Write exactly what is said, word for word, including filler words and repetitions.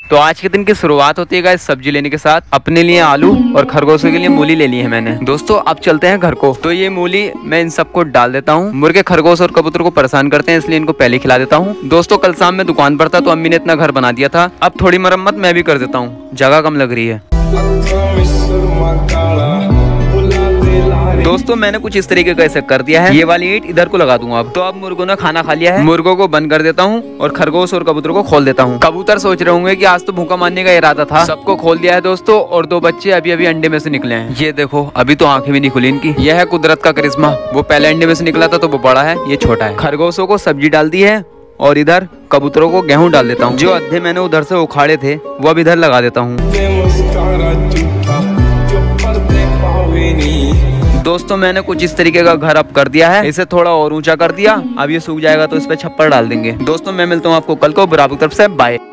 तो आज के दिन की शुरुआत होती है गाइस सब्जी लेने के साथ। अपने लिए आलू और खरगोशों के लिए मूली ले ली है मैंने। दोस्तों अब चलते हैं घर को। तो ये मूली मैं इन सबको डाल देता हूँ। मुर्गे खरगोश और कबूतर को परेशान करते हैं, इसलिए इनको पहले खिला देता हूँ। दोस्तों कल शाम में दुकान पर था तो अम्मी ने इतना घर बना दिया था, अब थोड़ी मरम्मत मैं भी कर देता हूँ, जगह कम लग रही है। दोस्तों मैंने कुछ इस तरीके का ऐसे कर दिया है। ये वाली ईंट इधर को लगा दूंगा अब। तो अब मुर्गों ने खाना खा लिया है, मुर्गों को बंद कर देता हूँ और खरगोश और कबूतरों को खोल देता हूँ। कबूतर सोच रहे होंगे कि आज तो भूखा मारने का इरादा था। सबको खोल दिया है दोस्तों, और दो बच्चे अभी अभी अंडे में से निकले हैं। ये देखो अभी तो आंखें भी नहीं खुली इनकी। यह है कुदरत का करिश्मा। वो पहले अंडे में से निकला था तो वो बड़ा है, ये छोटा है। खरगोशों को सब्जी डाल दी है और इधर कबूतरों को गेहूं डाल देता हूँ। जो अद्धे मैंने उधर से उखाड़े थे वो अब इधर लगा देता हूँ। दोस्तों मैंने कुछ इस तरीके का घर अब कर दिया है, इसे थोड़ा और ऊंचा कर दिया। अब ये सूख जाएगा तो इस पे छप्पर डाल देंगे। दोस्तों मैं मिलता हूँ आपको कल को, बराबर तरफ से बाय।